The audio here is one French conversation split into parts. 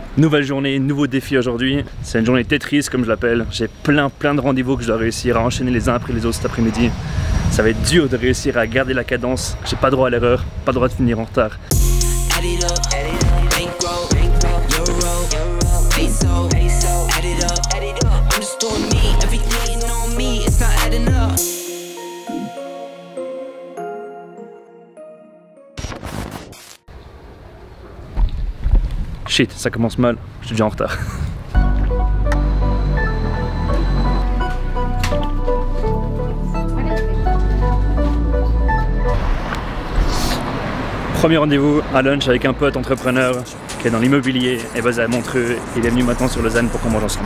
Nouvelle journée, nouveau défi aujourd'hui. C'est une journée Tetris comme je l'appelle. J'ai plein de rendez-vous que je dois réussir à enchaîner les uns après les autres cet après-midi. Ça va être dur de réussir à garder la cadence. J'ai pas droit à l'erreur, pas droit de finir en retard. Shit, ça commence mal, je suis déjà en retard. Premier rendez-vous à lunch avec un pote entrepreneur qui est dans l'immobilier et basé à Montreux. Il est venu maintenant sur Lausanne pour qu'on mange ensemble.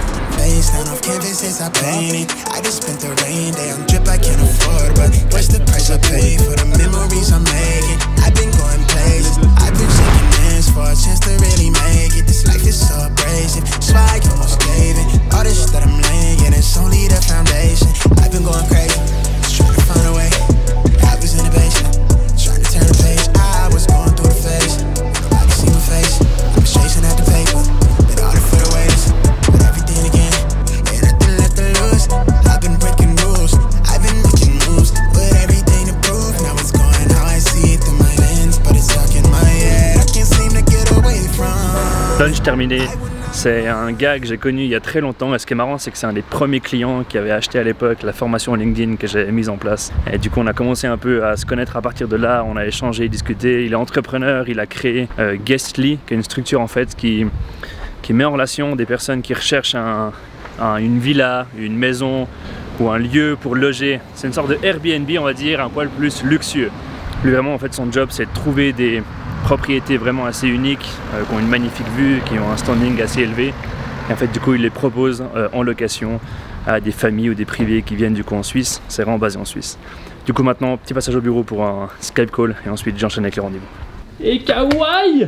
Lunch terminé, c'est un gars que j'ai connu il y a très longtemps et ce qui est marrant c'est que c'est un des premiers clients qui avait acheté à l'époque la formation LinkedIn que j'ai mise en place. Et du coup on a commencé un peu à se connaître à partir de là, on a échangé, discuté. Il est entrepreneur, il a créé Guestly, qui est une structure en fait qui met en relation des personnes qui recherchent une villa, une maison ou un lieu pour loger. C'est une sorte de Airbnb on va dire, un poil plus luxueux. Lui vraiment en fait son job c'est de trouver des propriétés vraiment assez uniques, qui ont une magnifique vue, qui ont un standing assez élevé. Et en fait du coup il les propose en location à des familles ou des privés qui viennent du coup en Suisse. C'est vraiment basé en Suisse. Du coup maintenant petit passage au bureau pour un Skype call et ensuite j'enchaîne avec les rendez-vous. Et kawaii.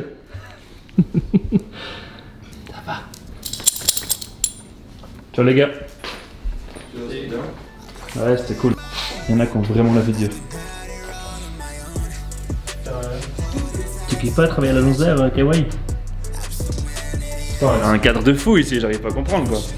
Ça va. Ciao les gars. Ouais c'était cool. Il y en a qui ont vraiment la vie de Dieu. Tu kiffes pas travailler à l'agence d'air, Kawaii? Il a un cadre de fou ici, j'arrive pas à comprendre quoi.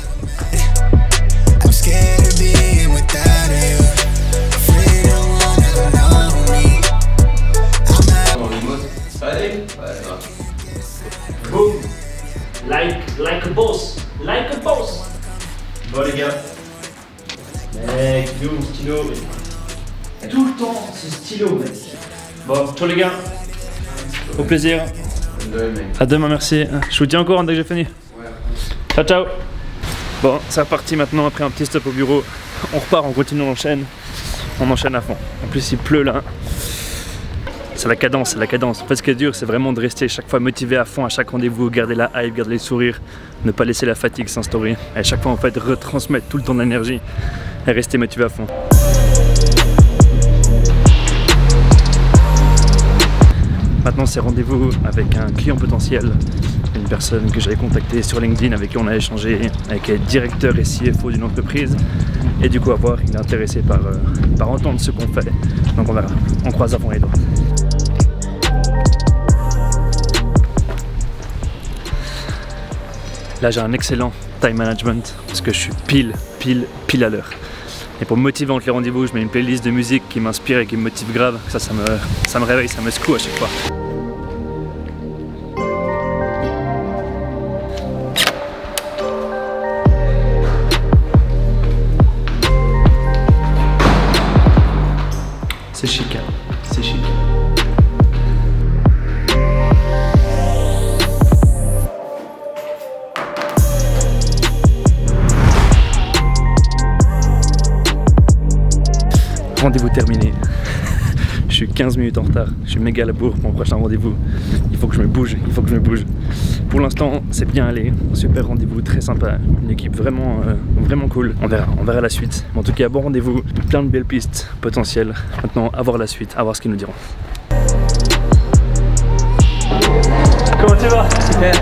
Boom! Like a boss! Like a boss! Bon les gars. Mec, il est où mon stylo? Tout le temps, ce stylo mec. Bon, ciao les gars. Au plaisir. À demain, merci. Je vous tiens au courant dès que j'ai fini. Ciao, ciao. Bon, c'est reparti maintenant après un petit stop au bureau. On repart, on continue, on enchaîne. On enchaîne à fond. En plus, il pleut là. C'est la cadence, c'est la cadence. En fait, ce qui est dur, c'est vraiment de rester chaque fois motivé à fond à chaque rendez-vous, garder la hype, garder les sourires, ne pas laisser la fatigue s'instaurer. Et à chaque fois, en fait, retransmettre tout le temps de l'énergie et rester motivé à fond. Maintenant c'est rendez-vous avec un client potentiel, une personne que j'avais contactée sur LinkedIn avec qui on a échangé, qui est directeur et CFO d'une entreprise. Et du coup à voir, il est intéressé par entendre ce qu'on fait. Donc on verra, on croise à fond les doigts. Là j'ai un excellent time management parce que je suis pile à l'heure. Et pour me motiver entre les rendez-vous, je mets une playlist de musique qui m'inspire et qui me motive grave. Ça me réveille, ça me secoue à chaque fois. C'est chic, hein. C'est chic. Rendez-vous terminé. Je suis 15 minutes en retard. Je suis méga à la bourre pour mon prochain rendez-vous. Il faut que je me bouge, il faut que je me bouge. Pour l'instant, c'est bien allé. Super rendez-vous, très sympa. Une équipe vraiment cool. On verra la suite. Mais en tout cas, bon rendez-vous. Plein de belles pistes potentielles. Maintenant, à voir la suite, à voir ce qu'ils nous diront. Comment tu vas? Super.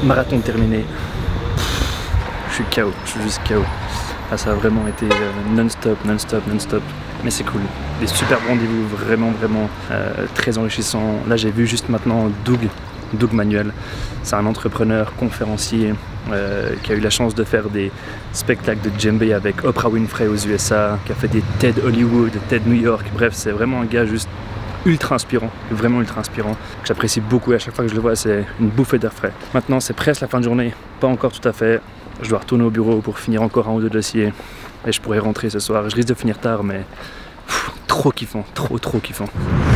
Marathon terminé. Je suis KO, je suis juste KO. Ah, ça a vraiment été non-stop, non-stop, non-stop. Mais c'est cool. Des super rendez-vous, vraiment, vraiment très enrichissants. Là, j'ai vu juste maintenant Doug Manuel. C'est un entrepreneur, conférencier qui a eu la chance de faire des spectacles de djembé avec Oprah Winfrey aux USA, qui a fait des TED Hollywood, TED New York. Bref, c'est vraiment un gars juste ultra inspirant, vraiment ultra inspirant, que j'apprécie beaucoup et à chaque fois que je le vois, c'est une bouffée d'air frais. Maintenant, c'est presque la fin de journée, pas encore tout à fait. Je dois retourner au bureau pour finir encore un ou deux dossiers et je pourrais rentrer ce soir. Je risque de finir tard, mais trop kiffant, trop kiffant.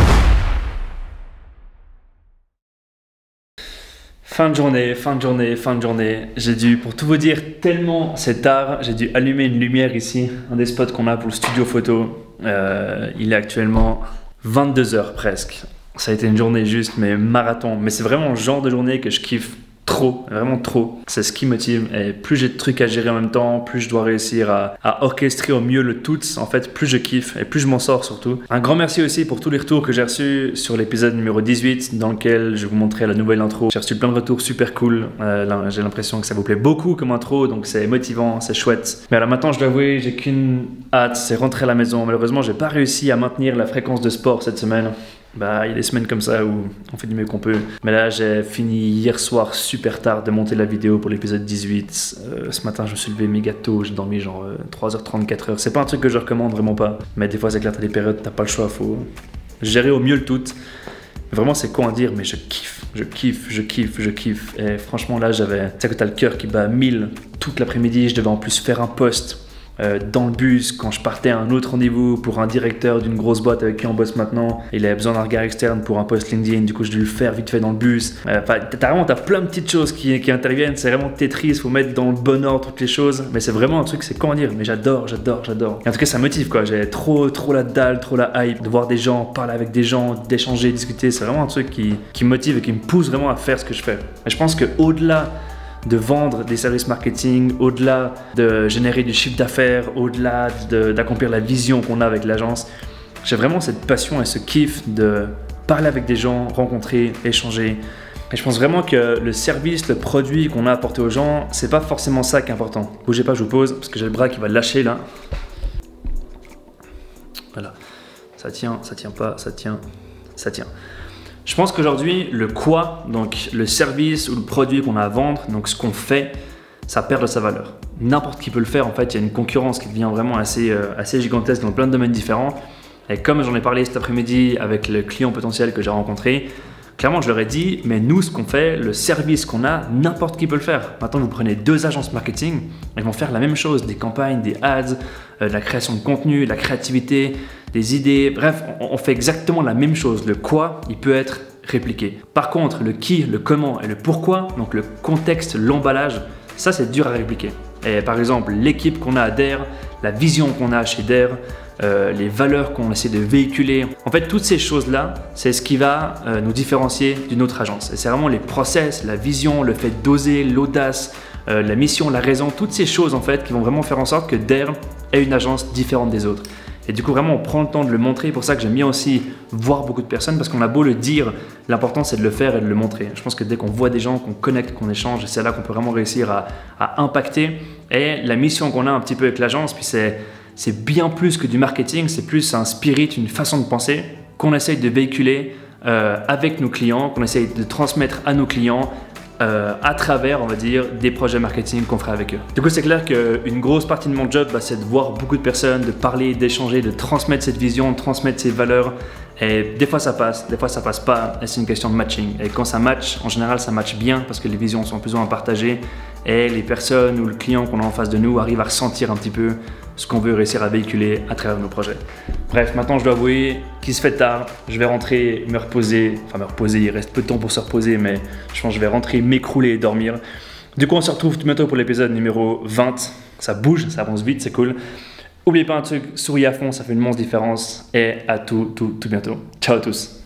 Fin de journée. J'ai dû, pour tout vous dire, tellement c'est tard, j'ai dû allumer une lumière ici, un des spots qu'on a pour le studio photo. Il est actuellement 22 h presque. Ça a été une journée juste, mais marathon. Mais c'est vraiment le genre de journée que je kiffe trop, vraiment trop. C'est ce qui me motive. Et plus j'ai de trucs à gérer en même temps, plus je dois réussir à orchestrer au mieux le tout. En fait, plus je kiffe et plus je m'en sors surtout. Un grand merci aussi pour tous les retours que j'ai reçus sur l'épisode numéro 18 dans lequel je vous montrais la nouvelle intro. J'ai reçu plein de retours super cool. J'ai l'impression que ça vous plaît beaucoup comme intro, donc c'est motivant, c'est chouette. Mais alors maintenant, je dois avouer, j'ai qu'une hâte, c'est rentrer à la maison. Malheureusement, j'ai pas réussi à maintenir la fréquence de sport cette semaine. Bah, il y a des semaines comme ça où on fait du mieux qu'on peut. Mais là, j'ai fini hier soir super tard de monter la vidéo pour l'épisode 18. Ce matin, je me suis levé méga tôt. J'ai dormi genre 3h30, 4h. C'est pas un truc que je recommande, vraiment pas. Mais des fois, c'est clair, t'as des périodes, t'as pas le choix. Faut gérer au mieux le tout. Vraiment, c'est con à dire, mais je kiffe. Et franchement, là, j'avais... Tu sais que t'as le cœur qui bat à 1000 toute l'après-midi. Je devais en plus faire un post dans le bus quand je partais à un autre rendez-vous pour un directeur d'une grosse boîte avec qui on bosse maintenant. Il avait besoin d'un regard externe pour un post LinkedIn, du coup je dû le faire vite fait dans le bus. T'as plein de petites choses qui interviennent, c'est vraiment Tetris, faut mettre dans le bon ordre toutes les choses, mais c'est vraiment un truc, c'est comment dire, mais j'adore. Et en tout cas ça me motive quoi, j'ai trop la dalle, trop la hype de voir des gens, parler avec des gens, d'échanger, discuter, c'est vraiment un truc qui me motive et qui me pousse vraiment à faire ce que je fais. Et je pense qu'au-delà de vendre des services marketing, au-delà de générer du chiffre d'affaires, au-delà d'accomplir la vision qu'on a avec l'agence, j'ai vraiment cette passion et ce kiff de parler avec des gens, rencontrer, échanger. Et je pense vraiment que le service, le produit qu'on a apporté aux gens, c'est pas forcément ça qui est important. Bougez pas, je vous pose, parce que j'ai le bras qui va lâcher là. Voilà, ça tient pas, ça tient. Je pense qu'aujourd'hui, le quoi, donc le service ou le produit qu'on a à vendre, donc ce qu'on fait, ça perd de sa valeur. N'importe qui peut le faire, en fait, il y a une concurrence qui devient vraiment assez gigantesque dans plein de domaines différents. Et comme j'en ai parlé cet après-midi avec le client potentiel que j'ai rencontré, clairement, je leur ai dit, mais nous, ce qu'on fait, le service qu'on a, n'importe qui peut le faire. Maintenant, vous prenez 2 agences marketing, elles vont faire la même chose, des campagnes, des ads, de la création de contenu, de la créativité, des idées. Bref, on fait exactement la même chose. Le quoi, il peut être répliqué. Par contre, le qui, le comment et le pourquoi, donc le contexte, l'emballage, ça, c'est dur à répliquer. Et par exemple, l'équipe qu'on a à DARE, la vision qu'on a chez DARE, les valeurs qu'on essaie de véhiculer. En fait, toutes ces choses-là, c'est ce qui va nous différencier d'une autre agence. Et c'est vraiment les process, la vision, le fait d'oser, l'audace, la mission, la raison, toutes ces choses en fait qui vont vraiment faire en sorte que DARE est une agence différente des autres. Et du coup, vraiment, on prend le temps de le montrer. C'est pour ça que j'aime bien aussi voir beaucoup de personnes parce qu'on a beau le dire, l'important c'est de le faire et de le montrer. Je pense que dès qu'on voit des gens, qu'on connecte, qu'on échange, c'est là qu'on peut vraiment réussir à impacter. Et la mission qu'on a un petit peu avec l'agence, puis c'est bien plus que du marketing, c'est plus un spirit, une façon de penser qu'on essaye de véhiculer avec nos clients, qu'on essaye de transmettre à nos clients à travers, on va dire, des projets marketing qu'on ferait avec eux. Du coup, c'est clair qu'une grosse partie de mon job, c'est de voir beaucoup de personnes, de parler, d'échanger, de transmettre cette vision, de transmettre ces valeurs. Et des fois ça passe pas, et c'est une question de matching. Et quand ça match, en général ça match bien parce que les visions sont plus ou moins partagées et les personnes ou le client qu'on a en face de nous arrivent à ressentir un petit peu ce qu'on veut réussir à véhiculer à travers nos projets. Bref, maintenant je dois avouer qu'il se fait tard, je vais rentrer me reposer, il reste peu de temps pour se reposer, mais je pense que je vais rentrer m'écrouler et dormir. Du coup on se retrouve tout bientôt pour l'épisode numéro 20, ça bouge, ça avance vite, c'est cool. N'oubliez pas un truc, souriez à fond, ça fait une immense différence et à tout bientôt. Ciao à tous.